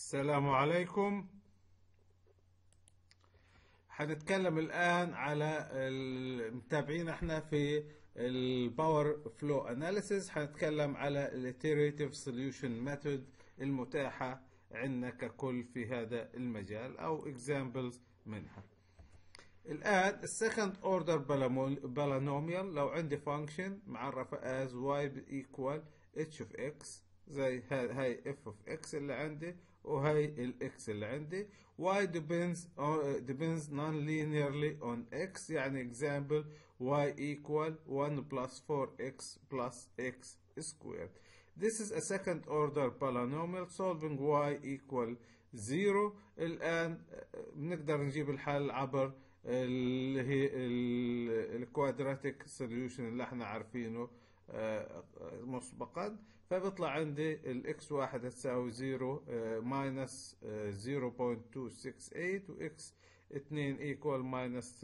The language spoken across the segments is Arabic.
السلام عليكم. هنتكلم الآن على المتابعين احنا في الباور فلو اناليسيس. هنتكلم على الاتيريتيف سوليوشن ميثود المتاحة عندنا ككل في هذا المجال او اكزامبلز منها. الآن السكند اوردر بالانوميال لو عندي فانكشن معرفة as y equal h of x، زي هاي f of x اللي عندي وهي ال x اللي عندي. y depends non-linearly on x، يعني example y equal 1 plus 4x plus x squared. This is a second order polynomial solving y equal 0. الآن بنقدر نجيب الحل عبر اللي هي الكوادراتيك سوليوشن اللي احنا عارفينه مسبقا. فبيطلع عندي الاكس واحد هتساوي 0 ماينس 0.268 واكس 2 ايكوال ماينس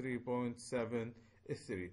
3.73.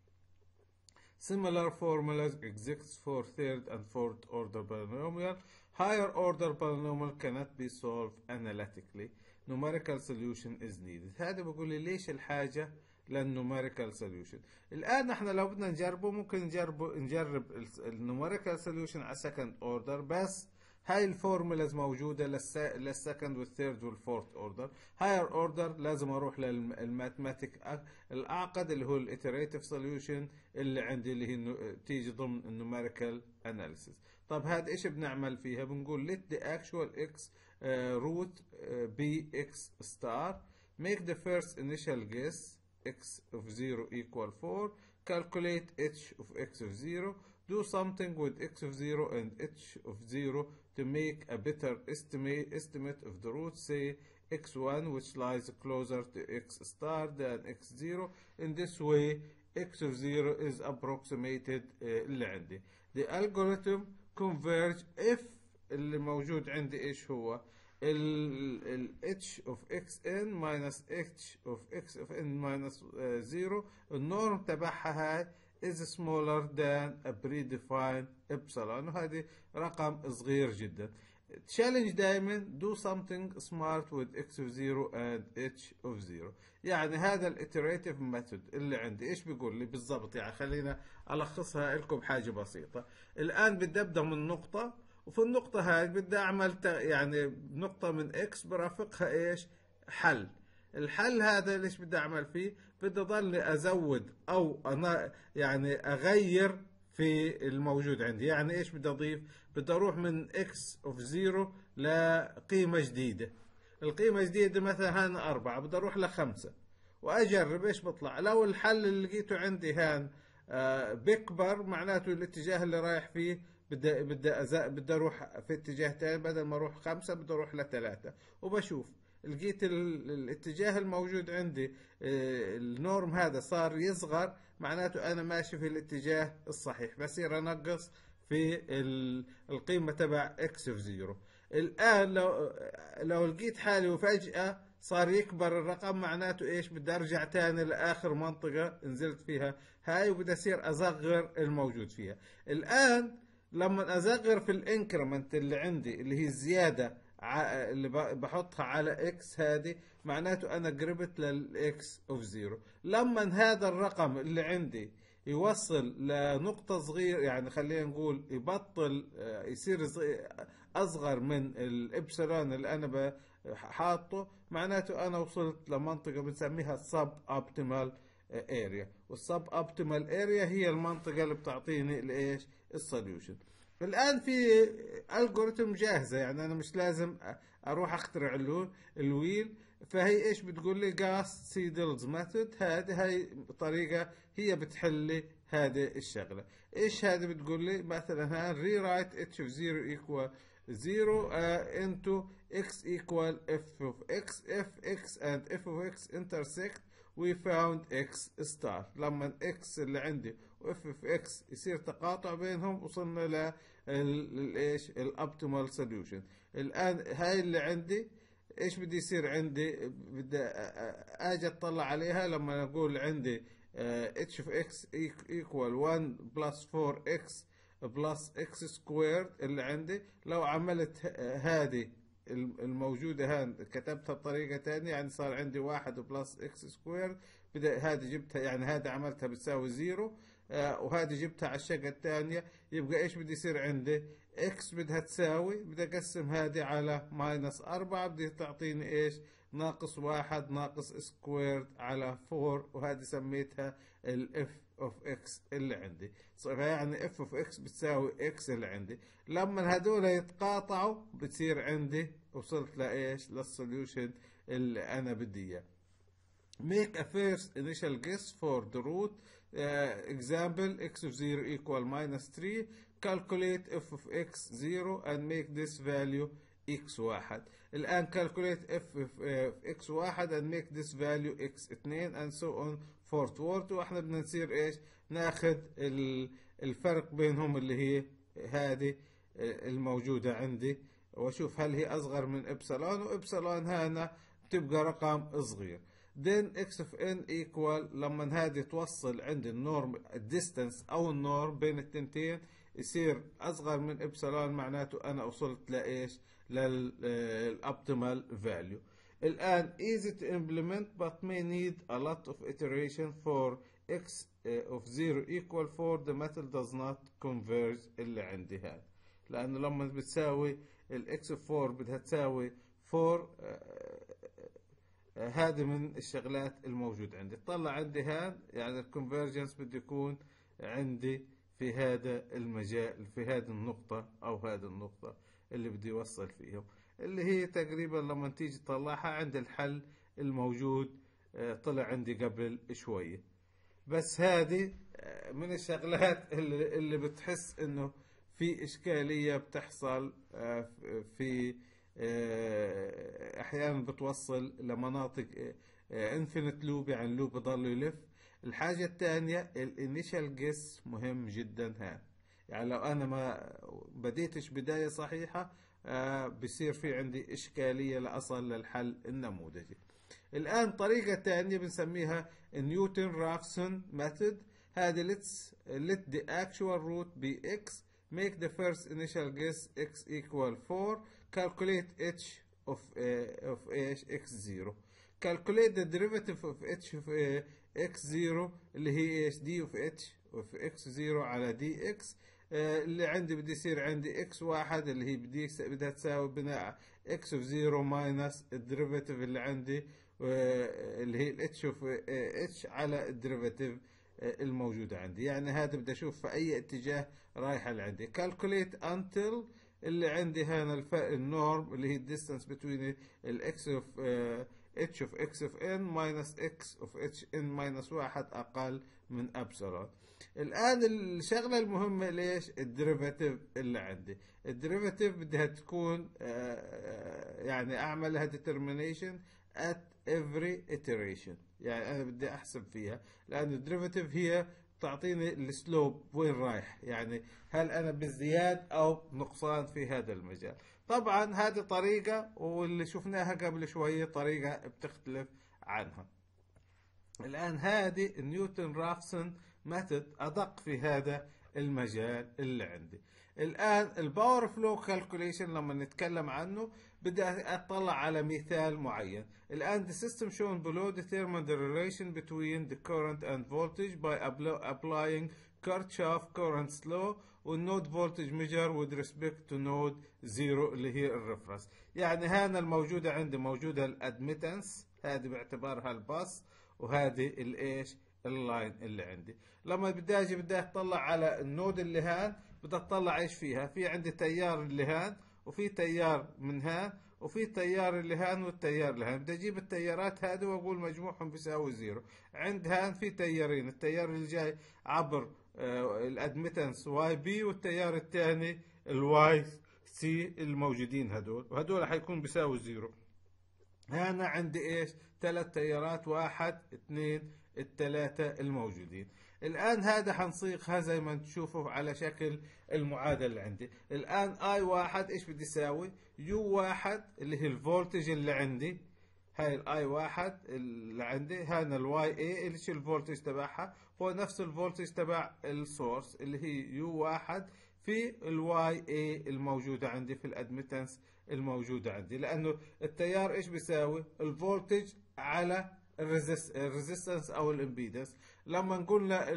Similar formulas exist for third and fourth order polynomial. Higher order polynomial cannot be solved analytically. Numerical solution is needed. هذا بقول لي ليش الحاجة للنوميريكال سوليوشن. الآن احنا لو بدنا نجربه ممكن نجرب النوميريكال سوليوشن على سكند اوردر، بس هاي الفورمولاز موجودة للسكند والثيرد والفورث اوردر. هاير اوردر لازم اروح للماثماتيك الاعقد اللي هو الاتريتيف سوليوشن اللي عندي اللي هي تيجي ضمن النوميريكال اناليسيس. طب هذا ايش بنعمل فيها؟ بنقول let the actual x root be x star, make the first initial guess x of 0 equal 4, calculate h of x of 0, do something with x of 0 and h of 0 to make a better estimate of the root, say x1 which lies closer to x star than x0. In this way x of 0 is approximated اللي عندي. The algorithm converge if اللي موجود عندي ايش هو؟ ال h of xn minus h of x of n minus 0. النورم تبعها هاي is smaller than a predefined epsilon، وهذه رقم صغير جدا. تشالنج دائما do something smart with x of 0 and h of 0. يعني هذا الاتريتيف ميثود اللي عندي ايش بيقول لي بالضبط؟ يعني خلينا الخصها لكم بحاجه بسيطه. الان بدي ابدا من نقطه، وفي النقطه هاي بدي اعمل يعني نقطه من اكس برافقها ايش؟ حل. الحل هذا ليش بدي اعمل فيه؟ بدي اضل ازود او انا يعني اغير في الموجود عندي. يعني ايش بدي اضيف؟ بدي اروح من x of 0 لقيمة جديدة. القيمة الجديدة مثلا هان 4، بدي اروح ل5 واجرب ايش بطلع. لو الحل اللي لقيته عندي هان بيكبر، معناته الاتجاه اللي رايح فيه بدي اروح في اتجاه تاني، بدل ما اروح 5 بدي اروح ل3 وبشوف. لقيت الاتجاه الموجود عندي النورم هذا صار يصغر، معناته انا ماشي في الاتجاه الصحيح، بصير انقص في القيمة تبع x of 0. الان لو لقيت حالي وفجأة صار يكبر الرقم، معناته ايش؟ بدي ارجع تاني لاخر منطقة نزلت فيها هاي، وبدي اصير اصغر الموجود فيها. الان لما اصغر في الانكرمنت اللي عندي اللي هي الزيادة اللي بحطها على اكس، هذه معناته انا قربت للاكس اوف 0. لما هذا الرقم اللي عندي يوصل لنقطة صغيرة، يعني خلينا نقول يبطل يصير اصغر من الابسلون اللي انا حاطه، معناته انا وصلت لمنطقة بنسميها سب اوبتيمال اريا. والسب اوبتيمال اريا هي المنطقة اللي بتعطيني الايش؟ السوليوشن. الآن في الجوريثم جاهزة، يعني أنا مش لازم أروح أخترع الويل. فهي إيش بتقول لي؟ جاس سيدلز ميثود. هاي طريقة هي بتحل لي هذه الشغلة. إيش هذه بتقول لي؟ مثلا rewrite h of 0 equal 0 into x equal f of x. if x and f of x intersect we found x star. لما x اللي عندي و f of x يصير تقاطع بينهم وصلنا للايش؟ الابتيمال سوليوشن. الان هاي اللي عندي ايش بدي يصير عندي؟ بدي اجي اطلع عليها لما اقول عندي h of x equal 1 plus 4x plus x squared اللي عندي. لو عملت هذه الموجودة هان كتبتها بطريقة تانية، يعني صار عندي 1 بلس اكس سكوير، هذه جبتها يعني هذا عملتها بتساوي 0، وهذه جبتها على الشقة الثانية. يبقى ايش بدي يصير عندي؟ اكس بدها تساوي، بدي اقسم هذه على -4، بدي تعطيني ايش؟ -1 ناقص سكوير على 4، وهذه سميتها الاف اوف اكس اللي عندي. يعني اف اوف اكس بتساوي اكس اللي عندي. لما هدول يتقاطعوا بتصير عندي وصلت لايش؟ للسوليوشن اللي انا بدي اياه. Make a first initial guess for the root. Example, x of 0 equal -3. Calculate f of x 0 and make this value x1. الآن calculate f of x1 and make this value x2 and so on forward. واحنا بدنا نصير ايش؟ ناخذ الفرق بينهم اللي هي هذه الموجودة عندي، واشوف هل هي اصغر من ابسلون، وابسلون هنا تبقى رقم صغير. then x of n equal لما هذه توصل عند النورم الديستانس او النورم بين التنتين يصير اصغر من ابسلون، معناته انا وصلت لايش؟ للoptimal value. الان easy to implement but may need a lot of iteration for x of 0 equal 4 the method does not converge اللي عندي هذا، لانه لما بتساوي الاكس of 4 بدها تساوي 4، هذه من الشغلات الموجود عندي. طلع عندي هان يعني الكونفرجنس بده يكون عندي في هذا المجال، في هذه النقطة أو هذه النقطة اللي بدي يوصل فيهم، اللي هي تقريبا لما تيجي تطلعها عند الحل الموجود طلع عندي قبل شوية. بس هذه من الشغلات اللي بتحس إنه في إشكالية بتحصل في احيانا بتوصل لمناطق انفينيت لوب، يعني اللوب بضل يلف. الحاجة الثانية الانيشال جيس مهم جدا هان، يعني لو انا ما بديتش بداية صحيحة بصير في عندي اشكالية لاصل للحل النموذجي. الان طريقة ثانية بنسميها نيوتن رافسون ميثود. هذه let the actual root be x, make the first initial guess x equal 4, calculate h of x0. calculate the derivative of h of x0 اللي هي ايش؟ d of h of x0 على dx. اللي عندي بدي يصير عندي x1 اللي هي بدها تساوي بناء x of 0 minus الديريفاتيف اللي عندي اللي هي ال h of h على الديريفاتيف الموجودة عندي. يعني هذا بدي اشوف في اي اتجاه رايحة اللي عندي. calculate until اللي عندي هنا النورم اللي هي الديستانس بين الاكس اوف اتش اوف اكس اوف ان ماينس اكس اوف اتش ان ماينس 1 اقل من ابسلون. الان الشغله المهمه ليش؟ الديريفاتيف اللي عندي. الديريفاتيف بدها تكون يعني اعملها determination at every iteration، يعني انا بدي احسب فيها، لان الديريفاتيف هي تعطيني السلوب وين رايح، يعني هل انا بازدياد او نقصان في هذا المجال. طبعا هذه طريقة، واللي شفناها قبل شوية طريقة بتختلف عنها. الان هذه نيوتن رافسون ميثود ادق في هذا المجال اللي عندي. الان الباور فلو كالكوليشن لما نتكلم عنه بدي اطلع على مثال معين. الان the system shown below determine the relation between the current and voltage by applying Kirchhoff current law والنود voltage measure with respect to node 0 اللي هي الريفرنس. يعني هنا الموجودة عندي موجودة الادميتنس، هذه باعتبارها الباص، وهذه الايش؟ اللاين اللي عندي. لما بدي اجي بدي اطلع على النود اللي هان بدي اطلع ايش فيها؟ في عندي تيار اللي هان، وفي تيار من هان، وفي تيار اللي هان والتيار اللي هان. بدي اجيب التيارات هذه واقول مجموعهم بيساوي 0. عند هان في تيارين، التيار اللي جاي عبر الادميتنس واي بي، والتيار الثاني الواي سي الموجودين هدول، وهدول حيكون بيساوي 0. هنا عندي ايش؟ 3 تيارات، 1 2 الثلاثة الموجودين. الآن هذا حنصيغها زي ما تشوفوا على شكل المعادلة اللي عندي. الآن I1 إيش بدي يساوي؟ U1 اللي هي الفولتج اللي عندي هاي الاي واحد اللي عندي، هنا الواي اي اللي الفولتج تبعها هو نفس الفولتج تبع السورس اللي هي يو واحد في الواي اي الموجودة عندي في الادمتنس الموجودة عندي، لانه التيار ايش بيساوي؟ الفولتج على الريزيستنس او الامبيدنس. لما قلنا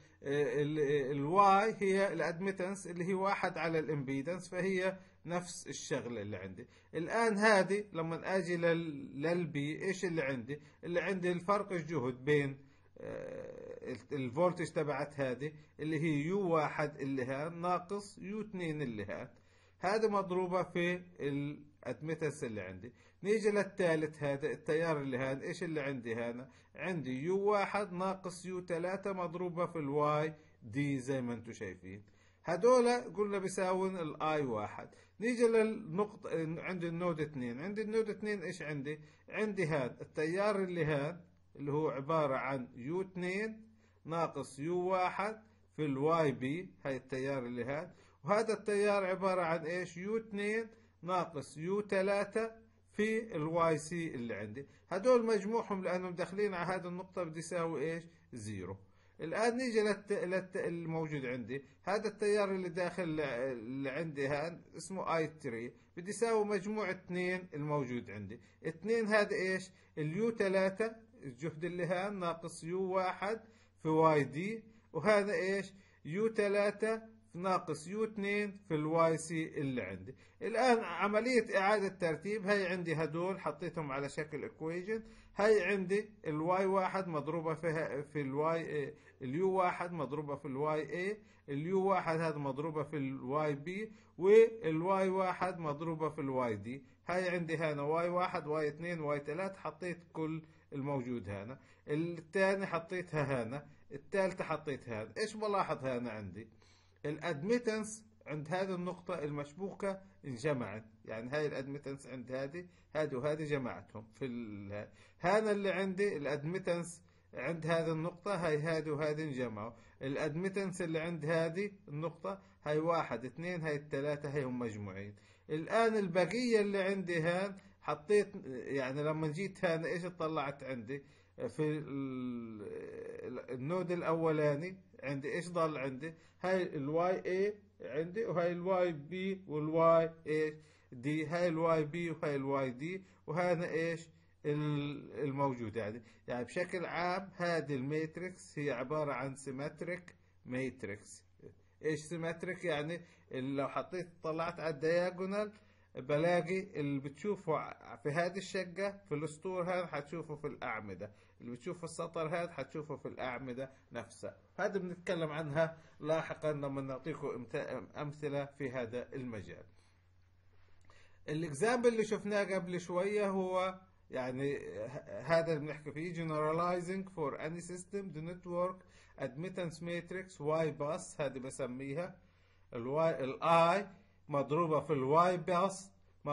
الواي هي الادمتنس اللي هي واحد على الامبيدنس، فهي نفس الشغلة اللي عندي. الآن هذه لما أجي للبي إيش اللي عندي؟ اللي عندي الفرق الجهد بين الفولتج تبعت هذه اللي هي يو واحد اللي هان ناقص يو اثنين اللي هان، هذا مضروبة في الأدمتنس اللي عندي. نيجي للثالث، هذا التيار اللي هان إيش اللي عندي؟ هنا عندي يو واحد ناقص يو ثلاثة مضروبة في الواي دي زي ما انتم شايفين. هدول قلنا بيساوون الاي واحد. نيجي للنقطة عندي النود 2، عندي النود 2 ايش عندي؟ عندي هذا التيار اللي هان اللي هو عبارة عن يو 2 ناقص يو واحد في الواي بي، هاي التيار اللي هان، وهذا التيار عبارة عن ايش؟ يو 2 ناقص يو 3 في الواي سي اللي عندي. هدول مجموعهم لانهم داخلين على هذه النقطة بدي يساوي ايش؟ زيرو. الآن نيجي الموجود عندي، هذا التيار اللي داخل اللي عندي هان اسمه اي 3 بدي يساوي مجموع 2 الموجود عندي. 2 هذا ايش؟ اليو 3 الجهد اللي هان ناقص يو 1 في واي دي، وهذا ايش؟ يو 3 ناقص يو 2 في الواي سي اللي عندي. الآن عملية إعادة ترتيب، هي عندي هدول حطيتهم على شكل إكويجن. هي عندي الواي واحد مضروبة في الواي، اليو واحد مضروبة في الواي اي، اليو واحد هذا مضروبة في الواي بي، والواي واحد مضروبة في الواي دي. هاي عندي هنا واي واحد واي اثنين واي ثلاث، حطيت كل الموجود هنا. الثاني حطيتها هنا، الثالثة حطيت هذا. ايش بلاحظ هنا عندي؟ الادميتنس عند هذه النقطة المشبوكة انجمعت، يعني هاي الادميتنس عند هذه وهذه جمعتهم في هذا اللي عندي الادميتنس عند هذه النقطة، هاي هذه وهذه انجمعوا. الادميتنس اللي عند هذه النقطة هاي واحد اثنين هاي الثلاثة هاي هم مجموعين. الآن البقية اللي عندي هان حطيت، يعني لما جيت هنا ايش طلعت عندي؟ في النود الاولاني عندي ايش ضل عندي؟ هاي الواي اي عندي، وهاي الواي بي والواي ايش دي، هاي الواي بي وهاي الواي دي، وهذا ايش الموجود يعني بشكل عام هذه الماتريكس هي عبارة عن سيمتريك ماتريكس. ايش سيمتريك؟ يعني لو حطيت طلعت على الدياجونال بلاقي اللي بتشوفه في هذه الشقة في الاسطور هذا حتشوفه في الأعمدة، اللي بتشوفه في السطر هذا حتشوفه في الأعمدة نفسها. هذا بنتكلم عنها لاحقا لما نعطيكم أمثلة في هذا المجال. الاكزامبل اللي شفناه قبل شوية هو يعني هذا اللي بنحكي فيه generalizing for any system the network admittance matrix y bus، هذه بسميها الاي مضروبة في الواي باس،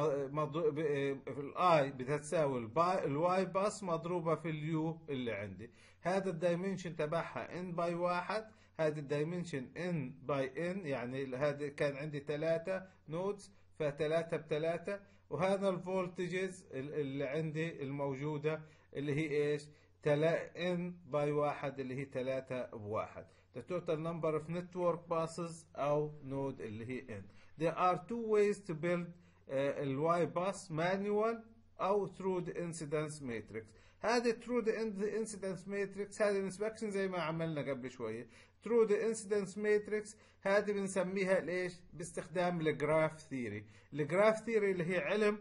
في الاي بدها تساوي الواي باس مضروبة في اليو اللي عندي. هذا الدايمنشن تبعها ان باي واحد، هذا الدايمنشن ان باي ان، يعني هذا كان عندي 3 نودز فتلاتة بتلاتة، وهذا الفولتجز اللي عندي الموجودة اللي هي ايش؟ ان باي واحد اللي هي 3 بواحد. the total number of network buses او node اللي هي n. there are two ways to build الواي باس manual او through the incidence matrix. هذه through the incidence matrix هذه الانسبكشن زي ما عملنا قبل شوية. through the incidence matrix هذه بنسميها ليش؟ باستخدام الجراف ثيري. الجراف ثيري اللي هي علم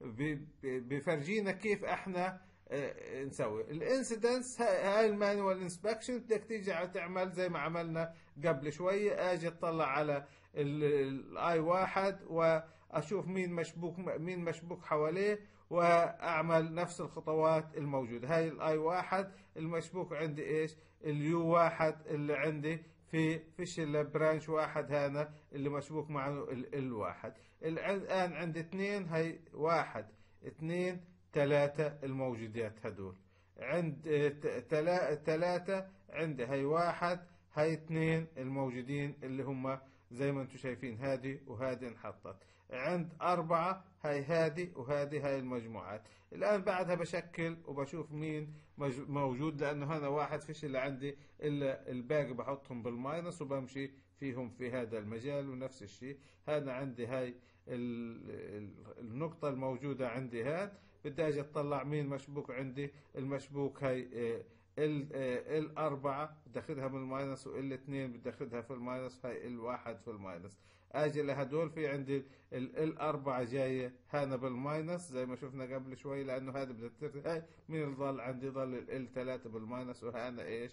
بفرجينا كيف احنا نسوي الانسيدنس. هاي المانوال انسبكشن بدك تيجي تعمل زي ما عملنا قبل شوية، اجي اطلع على الاي واحد واشوف مين مشبوك حواليه واعمل نفس الخطوات الموجودة. هاي الاي واحد المشبوك عندي ايش؟ اليو واحد اللي عندي فيش الا برانش واحد هنا اللي مشبوك معه الواحد. الان عندي اثنين، هاي واحد اثنين ثلاثة الموجودات هدول. عند ثلاثة عندي هاي واحد هاي اثنين الموجودين اللي هم زي ما انتم شايفين هذه وهذه انحطت عند 4. هاي هذه وهذه هاي المجموعات. الآن بعدها بشكل وبشوف مين موجود، لأنه هنا واحد فيش اللي عندي إلا الباقي بحطهم بالماينس وبمشي فيهم في هذا المجال. ونفس الشيء هنا عندي هاي النقطة الموجودة عندي هاد، بدي أجي أطلع مين مشبوك عندي. المشبوك هاي الأربعة بدي أخذها من الماينس، والاثنين بدي أخذها في الماينس، هاي الواحد في الماينس. أجي لهدول في عندي الأربعة جاية هنا بالماينس زي ما شفنا قبل شوي، لأنه هذا بدها ترتفع. هاي مين اللي ضل عندي؟ ضل الثلاثة بالماينس. وهنا إيش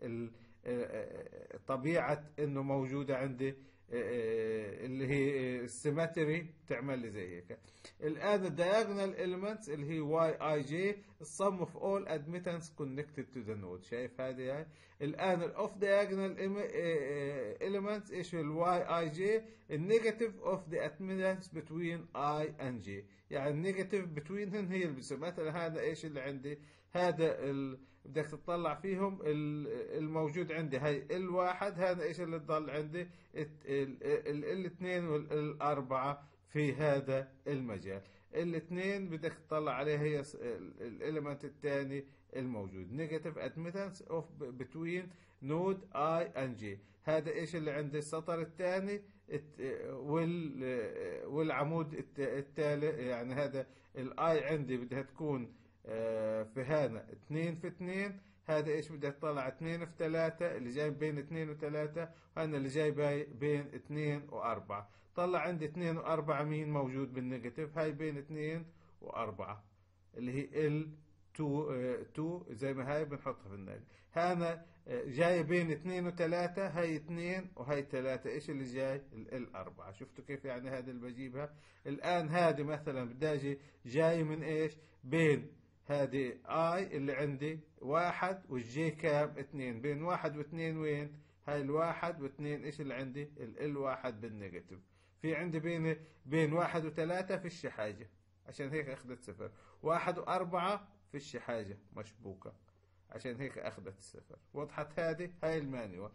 طبيعة إنه موجودة عندي اللي هي السيمتري بتعمل لي زي هيك. الآن الدياجونال إيليمنتس اللي هي واي اي جي السم اوف اول ادميتنس كونكتد تو ذا نود. شايف هذه هاي. الآن الاوف دياجونال إيليمنتس ايش؟ الواي اي جي النيجاتيف اوف ذا ادميتنس بتوين اي اند جي، يعني النيجاتيف بتوينهن هي اللي بصير. مثلا هذا ايش اللي عندي؟ هذا بدك تطلع فيهم الموجود عندي هاي الواحد. هذا ايش اللي تضل عندي؟ الاثنين والاربعة في هذا المجال. الاثنين بدك تطلع عليها هي الاليمنت الثاني الموجود نيجاتيف ادميتنس اوف بتوين نود اي اند جي. هذا ايش اللي عندي؟ السطر الثاني والعمود التالي. يعني هذا الاي عندي بدها تكون في هنا 2 في 2. هذا ايش بدها تطلع؟ 2 في 3 اللي جاي بين 2 و3، وهنا اللي جاي بين 2 و4. طلع عندي 2 و4 مين موجود بالنيجاتيف؟ هاي بين 2 و4 اللي هي ال 2 زي ما هاي بنحطها في الناقل. هنا جاي بين 2 و3، هاي 2 وهي 3. ايش اللي جاي؟ ال4. شفتوا كيف يعني هذا اللي بجيبها؟ الآن هذه مثلا بدي اجي جاي من ايش؟ بين هذه اي اللي عندي 1 والجي كام؟ 2. بين 1 و2 وين؟ هاي الواحد واثنين. ايش اللي عندي؟ الواحد بالنيجاتيف. في عندي بين 1 و3 فيش حاجة، عشان هيك اخذت 0. 1 و4 فيش حاجة مشبوكة، عشان هيك اخذت 0. وضحت هذه؟ هاي المانيوال.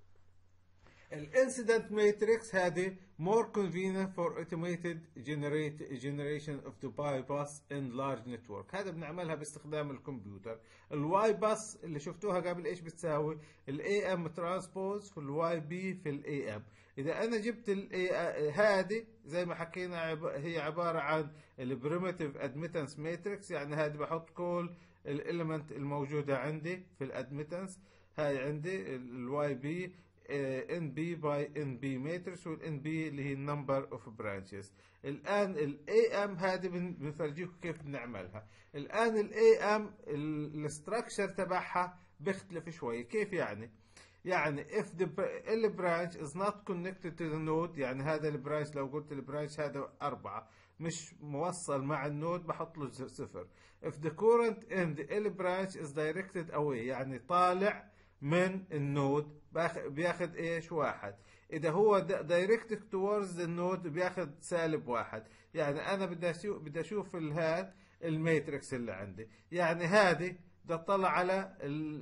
الانسيدنت ماتريكس هذه more convenient for automated generation of the bypass in large network. هذا بنعملها باستخدام الكمبيوتر. الواي باس اللي شفتوها قبل ايش بتساوي؟ الاي ام ترانسبوز في الواي بي في الاي ام. اذا انا جبت هذه زي ما حكينا هي عباره عن البريمتيف ادميتنس ماتريكس. يعني هذه بحط كل الاليمنت الموجوده عندي في الادميتنس. هاي عندي الواي بي ان بي باي ان بي ماتريكس، والان بي اللي هي النمبر اوف برانشز. الان الاي ام هذه بنفرجيكم كيف بنعملها. الان الاي ام الاستراكشر تبعها بيختلف شوي. كيف يعني؟ يعني if the branch is not connected to the node، يعني هذا البرانش لو قلت البرانش هذا 4 مش موصل مع النود بحط له 0. if the current in the branch is directed away، يعني طالع من النود بياخد ايش؟ 1. اذا هو directed towards the node بياخد -1. يعني انا بدي اشوف الهاد الماتريكس اللي عندي. يعني هذه بدي اطلع على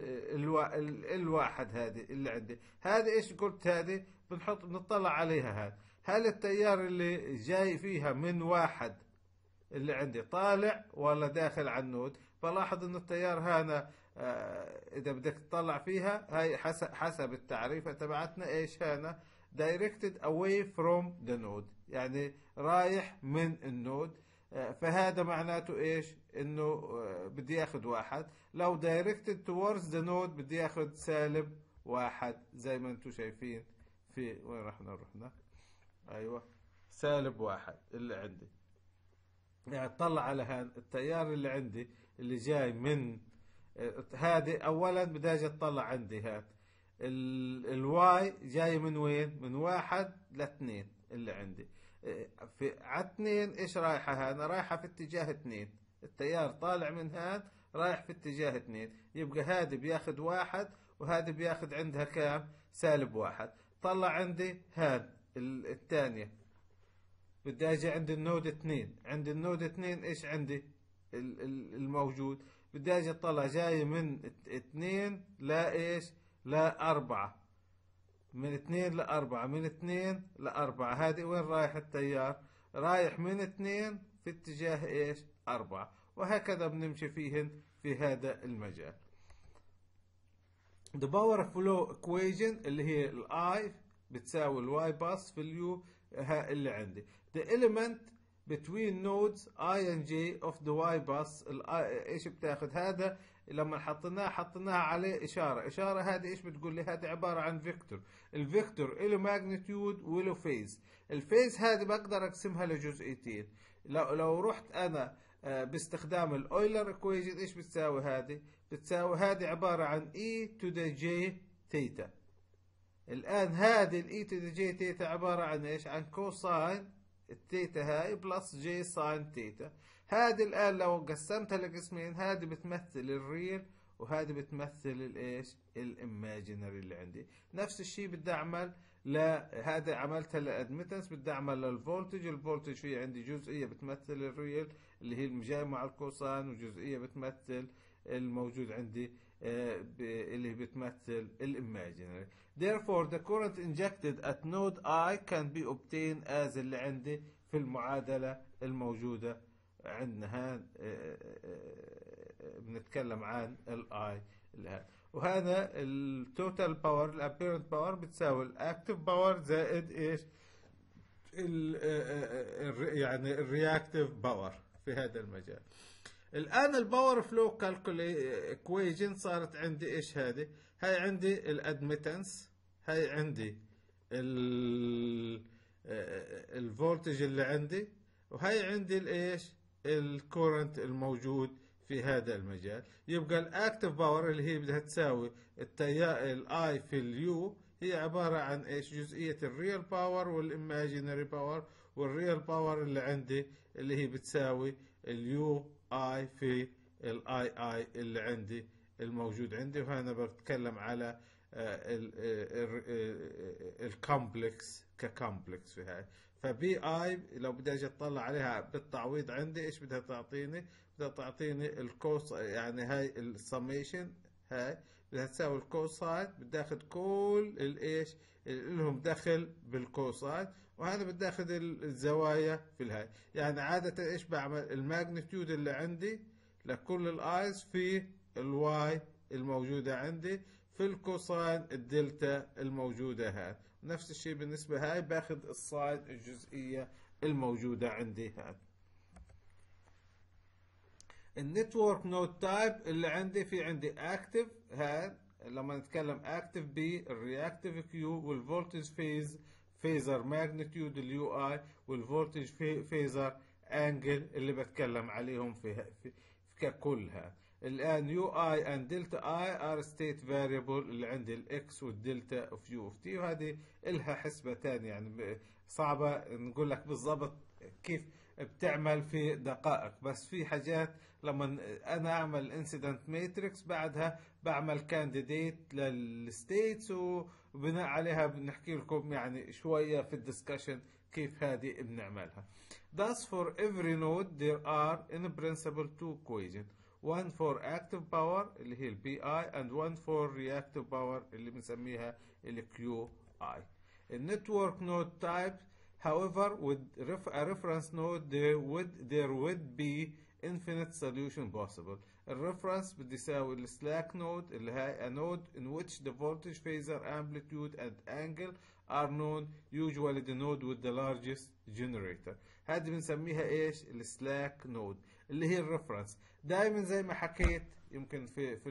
الواحد هذه اللي عندي. هذه ايش قلت؟ هذه بنطلع عليها. هذا هل التيار اللي جاي فيها من 1 اللي عندي طالع ولا داخل على النود؟ بلاحظ انه التيار هنا اذا بدك تطلع فيها هاي حسب التعريفة تبعتنا ايش هنا؟ directed away from the node، يعني رايح من النود. فهذا معناته ايش؟ انه بدي ياخد 1. لو directed towards the node بدي ياخد -1 زي ما انتم شايفين. في وين رحنا؟ ايوه -1 اللي عندي. يعني طلع على هذا التيار اللي عندي اللي جاي من هذه. اولا بدي اجي اطلع عندي هذا الواي جاي من وين؟ من 1 ل 2 اللي عندي. في على 2 ايش رايحه؟ هذا رايحه في اتجاه 2. التيار طالع من هذا رايح في اتجاه 2. يبقى هذه بياخد 1 وهذه بياخد عندها كام؟ -1. طلع عندي هذا الثانيه. بدي اجي عند النود 2. عند النود 2 ايش عندي الموجود؟ بدي اجي اطلع جاي من 2 لا ايش؟ لا 4. من 2 ل 4، من 2 ل 4. هذه وين رايح التيار؟ رايح من 2 في اتجاه ايش؟ 4. وهكذا بنمشي فيهن في هذا المجال. The power flow equation اللي هي I بتساوي الواي باس في اليو اللي عندي. The element between nodes I and J of the Y bus ايش بتاخذ؟ هذا لما حطيناها عليه اشاره هذه ايش بتقول لي؟ هذه عباره عن فيكتور. الفيكتور له ماجنتيود وله فيز. الفيز هذه بقدر اقسمها لجزئيتين. لو رحت انا باستخدام الاويلر ايكويشن ايش بتساوي هذه؟ بتساوي هذه عباره عن E to the J ثيتا. الان هذه الاي تو ذا جي ثيتا عباره عن ايش؟ عن كوساين الثيتا هاي بلس جي ساين ثيتا. هذه الان لو قسمتها لقسمين، هذه بتمثل الريل وهذه بتمثل الايش؟ الايماجينري اللي عندي. نفس الشيء بدي اعمل هذا عملتها للادمتنس، بدي اعمل للفولتج. الفولتج في عندي جزئيه بتمثل الريل اللي هي الجاي مع الكوساين، وجزئيه بتمثل الموجود عندي اللي بتمثل الايماجينري. Therefore the current injected at node I can be obtained as اللي عندي في المعادلة الموجودة عندنا. بنتكلم عن الاي وهذا التوتال باور الابيرنت باور بتساوي الاكتف باور زائد ايش؟ يعني الرياكتيف باور في هذا المجال. الان الباور فلو ايكويشن صارت عندي ايش؟ هذه هاي عندي الادمتنس، هاي عندي الفولتج اللي عندي، وهي عندي الايش؟ الكورنت الموجود في هذا المجال. يبقى الاكتف باور اللي هي بدها تساوي التيار الاي في اليو، هي عباره عن ايش؟ جزئيه الريال باور والايماجينري باور. والريال باور اللي عندي اللي هي بتساوي اليو اي في الاي اللي عندي الموجود عندي. وهنا بتكلم على الكومبلكس ككومبلكس في هاي. فبي اي لو بدي اجي اطلع عليها بالتعويض عندي ايش بدها تعطيني؟ بدها تعطيني الكوس، يعني هاي السميشن هاي بدها تساوي الكوساين. بدي اخذ كل الايش اللي لهم دخل بالكوساين، وهذا بدي اخذ الزوايا في الهاي. يعني عادة ايش بعمل؟ الماجنتيود اللي عندي لكل الايز في الواي الموجودة عندي في الكوساين الدلتا الموجودة هاي. نفس الشيء بالنسبة هاي باخذ الساين الجزئية الموجودة عندي هاي. النتورك نود تايب اللي عندي في عندي اكتف هاي. لما نتكلم اكتف بي الرياكتيف كيو، والفولتج فيز فيزر ماجنتيود اليو اي، والفولتج فيزر انجل اللي بتكلم عليهم في ككلها. الان يو اي اند دلتا اي ار ستيت فاريبل اللي عندي الاكس والدلتا اوف يو اوف تي، وهذه الها حسبه ثانيه يعني صعبه نقول لك بالضبط كيف بتعمل في دقائق. بس في حاجات لما انا اعمل انسيدنت ماتريكس بعدها بعمل كانديديت للستيتس، وبناء عليها بنحكي لكم يعني شويه في الدسكشن كيف هذه بنعملها. Thus for every node there are in principle two equations. one for active power اللي هي ال PI and one for reactive power اللي بنسميها ال QI. In network node type however with a reference node there would be infinite solution possible. الريفرنس بدي يساوي السلاك نود اللي هي a node in which the voltage phasor amplitude and angle are known, usually the node with the largest generator. هذه بنسميها ايش؟ السلاك نود اللي هي الريفرنس. دائما زي ما حكيت يمكن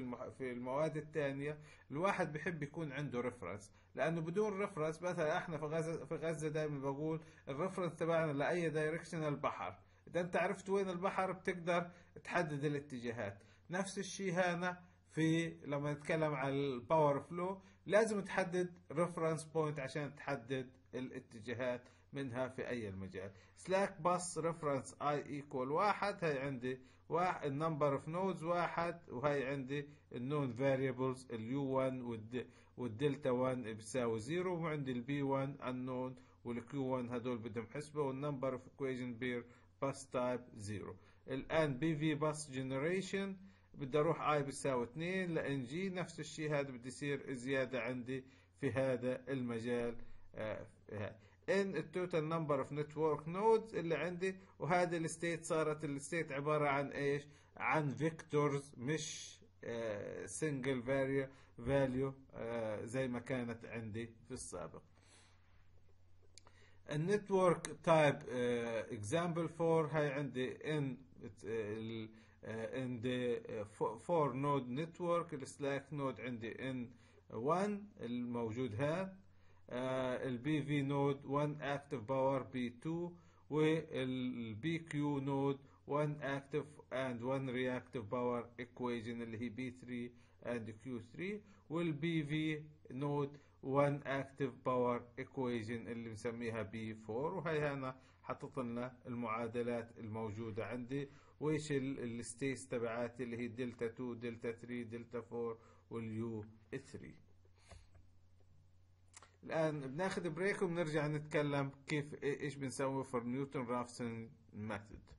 في المواد الثانيه الواحد بحب يكون عنده ريفرنس، لانه بدون ريفرنس مثلا احنا في غزه دائما بقول الريفرنس تبعنا لاي دايركشن البحر. اذا انت عرفت وين البحر بتقدر تحدد الاتجاهات. نفس الشيء هنا في لما نتكلم عن الباور فلو لازم تحدد ريفرنس بوينت عشان تحدد الاتجاهات منها في اي المجال. سلاك باس ريفرنس اي ايكوال 1، هي عندي النمبر اوف نودز 1، وهي عندي النون فاريبلز اليو 1 والدلتا 1 بتساوي 0، وعندي البي 1 unknown والكيو 1 هدول بدهم حسبه، والنمبر اوف equation بير باس تايب 0. الان بي في باس جنريشن بدي اروح اي بتساوي 2 لان جي، نفس الشيء هذا بدي يصير زياده عندي في هذا المجال. ان التوتال نمبر اوف نتورك نودز اللي عندي، وهذه الستيت صارت الستيت عبارة عن ايش؟ عن فيكتورز مش سنجل فاليو زي ما كانت عندي في السابق. النتورك تايب اكزامبل 4 هاي عندي ان عندي 4 نود نتورك. السلاك نود عندي ان 1 الموجود هذا، البي في نود 1 اكتف باور بي 2، والبي كيو نود 1 اكتف اند 1 رياكتيف باور ايكويجن اللي هي بي 3 اند كيو 3، والبي في نود 1 اكتف باور ايكويجن اللي بنسميها بي 4. وهي انا حطيت لنا المعادلات الموجوده عندي، وايش الستيتس تبعاتي اللي هي دلتا 2 دلتا 3 دلتا 4 واليو 3. الآن بناخد بريك وبنرجع نتكلم كيف ايش بنسوي في نيوتن رافسون ميثود.